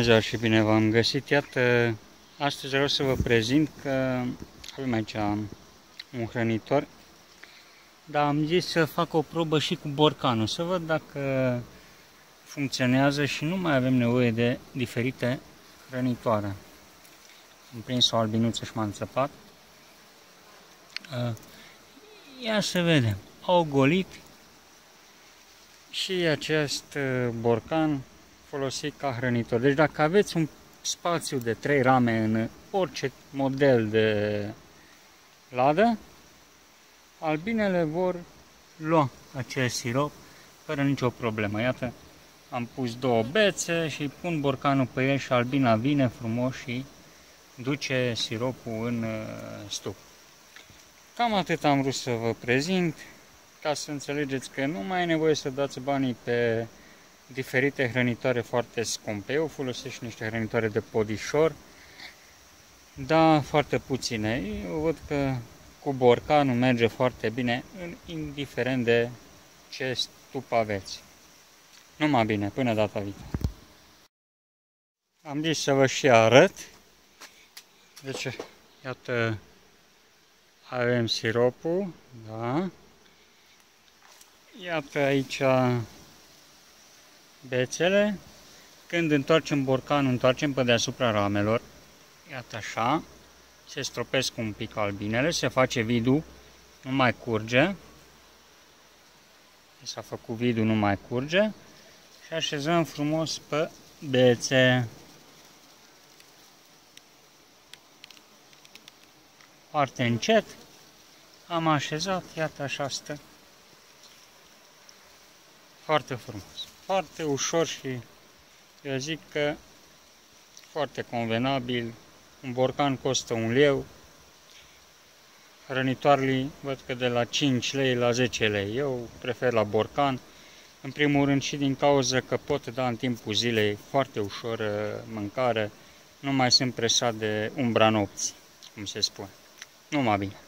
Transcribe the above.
ziua și bine v-am găsit. Iată, astăzi vreau să vă prezint că avem aici un hrănitor, dar am zis să fac o probă și cu borcanul, să văd dacă funcționează și nu mai avem nevoie de diferite hrănitoare. Am prins o albinuță și m-a înțăpat. Ia să vedem. Au golit și acest borcan folosit ca hrănitor. Deci dacă aveți un spațiu de 3 rame în orice model de ladă, albinele vor lua acest sirop fără nicio problemă. Iată, am pus 2 bețe și pun borcanul pe el și albina vine frumos și duce siropul în stup. Cam atât am vrut să vă prezint, ca să înțelegeți că nu mai e nevoie să dați banii pe diferite hrănitoare foarte scumpe. Eu folosesc niște hrănitoare de podișor, dar foarte puține. Eu văd că cu borcanul merge foarte bine, indiferent de ce stup aveți. Numai bine, până data viitoare. Am zis să vă și arăt. Deci, iată, avem siropul, da. Iată aici bețele. Când întoarcem borcanul, întoarcem pe deasupra ramelor. Iată așa. Se stropesc un pic albinele, se face vidul, nu mai curge. S-a făcut vidul, nu mai curge. Și așezăm frumos pe bețe. Foarte încet. Am așezat, iată așa stă. Foarte frumos. Foarte ușor și eu zic că foarte convenabil. Un borcan costă 1 leu. Hrănitoarele văd că de la 5 lei la 10 lei. Eu prefer la borcan. În primul rând și din cauza că pot da în timpul zilei foarte ușor mâncare. Nu mai sunt presat de umbra nopții, cum se spune. Numai bine.